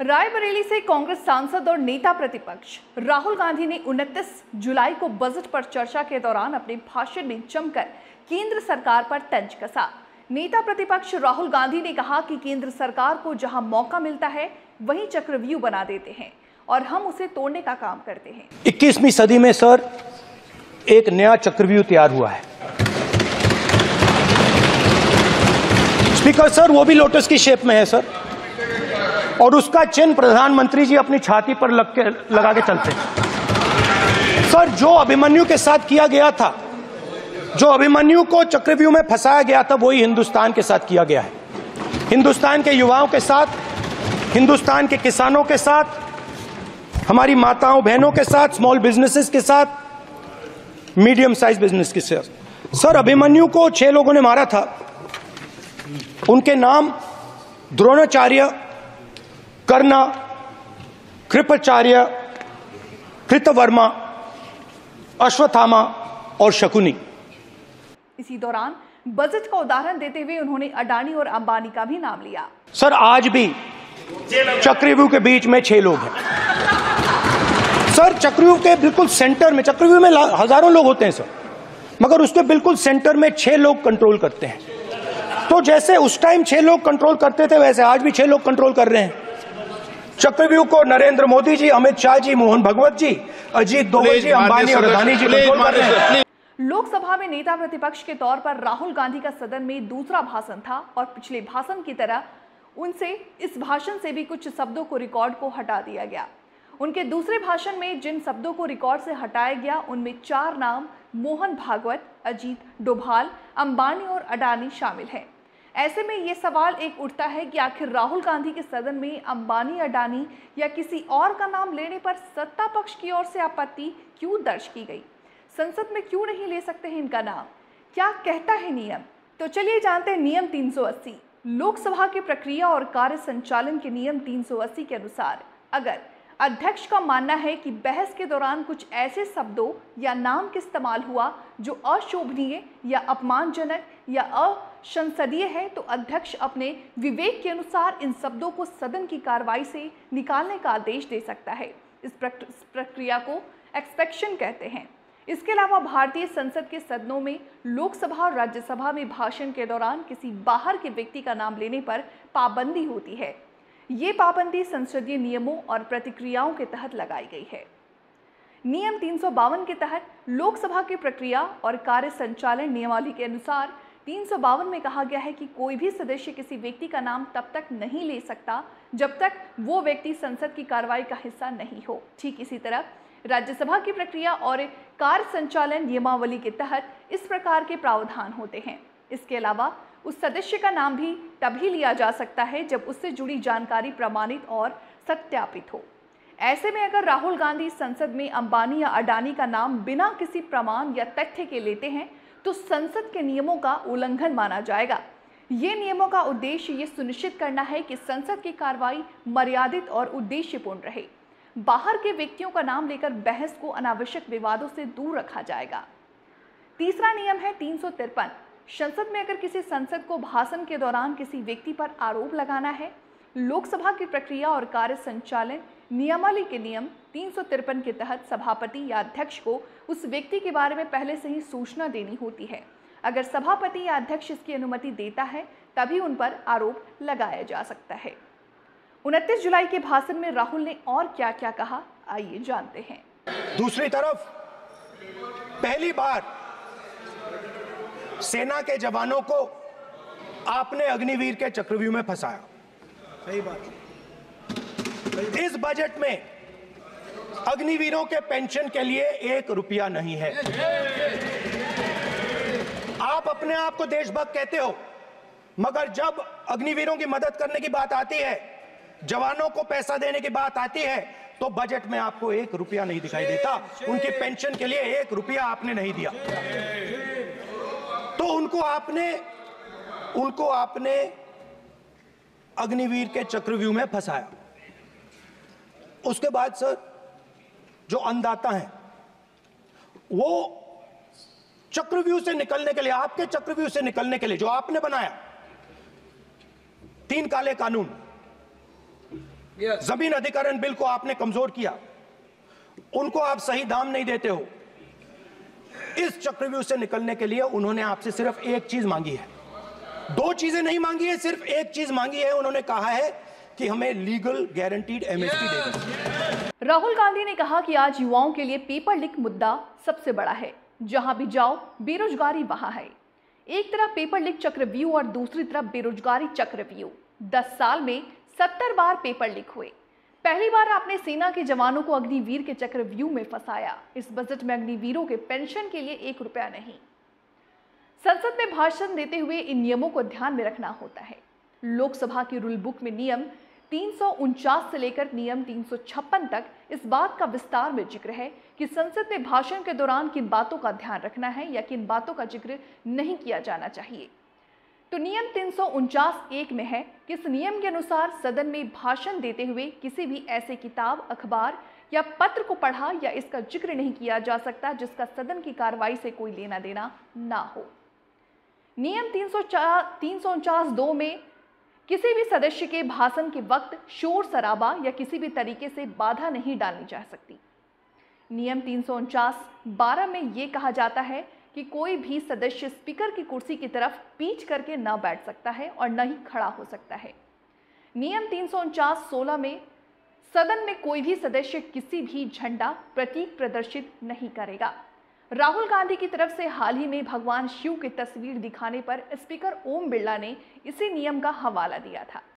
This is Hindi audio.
रायबरेली से कांग्रेस सांसद और नेता प्रतिपक्ष राहुल गांधी ने 29 जुलाई को बजट पर चर्चा के दौरान अपने भाषण में जमकर केंद्र सरकार पर तंज कसा। नेता प्रतिपक्ष राहुल गांधी ने कहा कि केंद्र सरकार को जहां मौका मिलता है वहीं चक्रव्यूह बना देते हैं और हम उसे तोड़ने का काम करते हैं। 21वीं सदी में सर एक नया चक्रव्यूह तैयार हुआ है स्पीकर सर, वो भी लोटस की शेप में है सर, और उसका चिन्ह प्रधानमंत्री जी अपनी छाती पर लगा के चलते हैं। सर, जो अभिमन्यु के साथ किया गया था, जो अभिमन्यु को चक्रव्यूह में फंसाया गया था, वही हिंदुस्तान के साथ किया गया है। हिंदुस्तान के युवाओं के साथ, हिंदुस्तान के किसानों के साथ, हमारी माताओं बहनों के साथ, स्मॉल बिजनेसेस के साथ, मीडियम साइज बिजनेस के साथ। सर, अभिमन्यु को 6 लोगों ने मारा था। उनके नाम द्रोणाचार्य, कर्ण, कृपाचार्य, कृतवर्मा, अश्वत्थामा और शकुनी। इसी दौरान बजट का उदाहरण देते हुए उन्होंने अडानी और अंबानी का भी नाम लिया। सर, आज भी चक्रव्यूह के बीच में 6 लोग हैं। सर, चक्रव्यूह के बिल्कुल सेंटर में, चक्रव्यूह में हजारों लोग होते हैं सर, मगर उसके बिल्कुल सेंटर में 6 लोग कंट्रोल करते हैं। तो जैसे उस टाइम 6 लोग कंट्रोल करते थे, वैसे आज भी 6 लोग कंट्रोल कर रहे हैं। चक्रव्यूह को नरेंद्र मोदी जी, अमित शाह जी, मोहन भगवत जी, अजीत दोवल जी, अंबानी और अडानी जी कंट्रोल कर रहे हैं। लोकसभा में नेता प्रतिपक्ष के तौर पर राहुल गांधी का सदन में दूसरा भाषण था और पिछले भाषण की तरह उनसे इस भाषण से भी कुछ शब्दों को रिकॉर्ड को हटा दिया गया। उनके दूसरे भाषण में जिन शब्दों को रिकॉर्ड से हटाया गया उनमें 4 नाम मोहन भागवत, अजीत डोभाल, अंबानी और अडानी शामिल हैं। ऐसे में ये सवाल एक उठता है कि आखिर राहुल गांधी के सदन में अंबानी, अडानी या किसी और का नाम लेने पर सत्ता पक्ष की ओर से आपत्ति क्यों दर्ज की गई? संसद में क्यों नहीं ले सकते हैं इनका नाम? क्या कहता है नियम? तो चलिए जानते हैं नियम 380। लोकसभा की प्रक्रिया और कार्य संचालन के नियम 380 के अनुसार अगर अध्यक्ष का मानना है कि बहस के दौरान कुछ ऐसे शब्दों या नाम का इस्तेमाल हुआ जो अशोभनीय या अपमानजनक या असंसदीय है, तो अध्यक्ष अपने विवेक के अनुसार इन शब्दों को सदन की कार्रवाई से निकालने का आदेश दे सकता है। इस प्रक्रिया को एक्सपेक्शन कहते हैं। इसके अलावा भारतीय संसद के सदनों में लोकसभा और राज्यसभा में भाषण के दौरान किसी बाहर के व्यक्ति का नाम लेने पर पाबंदी होती है। ये पाबंदी संसदीय नियमों और प्रतिक्रियाओं के तहत लगाई गई है। नियम 352 के तहत लोकसभा की प्रक्रिया और कार्य संचालन नियमावली के अनुसार 352 में कहा गया है कि कोई भी सदस्य किसी व्यक्ति का नाम तब तक नहीं ले सकता जब तक वो व्यक्ति संसद की कार्रवाई का हिस्सा नहीं हो। ठीक इसी तरह राज्यसभा की प्रक्रिया और कार्य संचालन नियमावली के तहत इस प्रकार के प्रावधान होते हैं। इसके अलावा उस सदस्य का नाम भी तभी लिया जा सकता है जब उससे जुड़ी जानकारी प्रमाणित और सत्यापित हो। ऐसे में अगर राहुल गांधी संसद में अंबानी या अडानी का नाम बिना किसी प्रमाण या तथ्य के लेते हैं तो संसद के नियमों का उल्लंघन माना जाएगा। ये नियमों का उद्देश्य ये सुनिश्चित करना है कि संसद की कार्रवाई मर्यादित और उद्देश्यपूर्ण रहे। बाहर के व्यक्तियों का नाम लेकर बहस को अनावश्यक विवादों से दूर रखा जाएगा। तीसरा नियम है 353। संसद में अगर किसी सांसद को भाषण के दौरान किसी व्यक्ति पर आरोप लगाना है, लोकसभा की प्रक्रिया और कार्य संचालन नियमावली के नियम 353 के तहत सभापति या अध्यक्ष को उस व्यक्ति के बारे में पहले से ही सूचना देनी होती है। अगर सभापति या अध्यक्ष इसकी अनुमति देता है तभी उन पर आरोप लगाया जा सकता है। 29 जुलाई के भाषण में राहुल ने और क्या क्या कहा, आइए जानते हैं। दूसरी तरफ पहली बार सेना के जवानों को आपने अग्निवीर के चक्रव्यूह में फंसाया। सही बात। इस बजट में अग्निवीरों के पेंशन के लिए 1 रुपया नहीं है। आप अपने आप को देशभक्त कहते हो, मगर जब अग्निवीरों की मदद करने की बात आती है, जवानों को पैसा देने की बात आती है, तो बजट में आपको 1 रुपया नहीं दिखाई देता। उनकी पेंशन के लिए 1 रुपया आपने नहीं दिया। तो उनको आपने अग्निवीर के चक्रव्यूह में फंसाया। उसके बाद सर, जो अन्नदाता हैं वो चक्रव्यूह से निकलने के लिए, आपके चक्रव्यूह से निकलने के लिए जो आपने बनाया 3 काले कानून, जमीन अधिग्रहण बिल को आपने कमजोर किया, उनको आप सही दाम नहीं देते हो। इस चक्रव्यूह से निकलने के लिए उन्होंने आपसे सिर्फ एक चीज मांगी है, दो चीजें नहीं मांगी है, सिर्फ एक चीज मांगी है। उन्होंने कहा है कि हमें लीगल गारंटीड एमएसपी दे दें। राहुल गांधी ने कहा कि आज युवाओं के लिए पेपर लीक मुद्दा सबसे बड़ा है। जहां भी जाओ बेरोजगारी वहां है। एक तरफ पेपर लीक चक्रव्यूह और दूसरी तरफ बेरोजगारी चक्रव्यूह। 10 साल में 70 बार पेपर लीक हुए। पहली बार आपने सेना के जवानों को अग्निवीर के चक्रव्यूह में फंसाया। इस बजट में अग्निवीरों के पेंशन के लिए 1 रुपया नहीं। संसद में भाषण देते हुए इन नियमों को ध्यान में रखना होता है। लोकसभा की रूल बुक में नियम 349 से लेकर नियम 356 तक इस बात का विस्तार में जिक्र है कि संसद में भाषण के दौरान किन बातों का ध्यान रखना है या किन बातों का जिक्र नहीं किया जाना चाहिए। तो नियम 349(1) में है कि इस नियम के अनुसार सदन में भाषण देते हुए किसी भी ऐसे किताब, अखबार या पत्र को पढ़ा या इसका जिक्र नहीं किया जा सकता जिसका सदन की कार्रवाई से कोई लेना देना ना हो। नियम 349(2) में किसी भी सदस्य के भाषण के वक्त शोर शराबा या किसी भी तरीके से बाधा नहीं डालनी जा सकती। नियम 349(12) में यह कहा जाता है कि कोई भी सदस्य स्पीकर की कुर्सी की तरफ पीठ करके न बैठ सकता है और न ही खड़ा हो सकता है। नियम 349(16) में सदन में कोई भी सदस्य किसी भी झंडा, प्रतीक प्रदर्शित नहीं करेगा। राहुल गांधी की तरफ से हाल ही में भगवान शिव की तस्वीर दिखाने पर स्पीकर ओम बिरला ने इसी नियम का हवाला दिया था।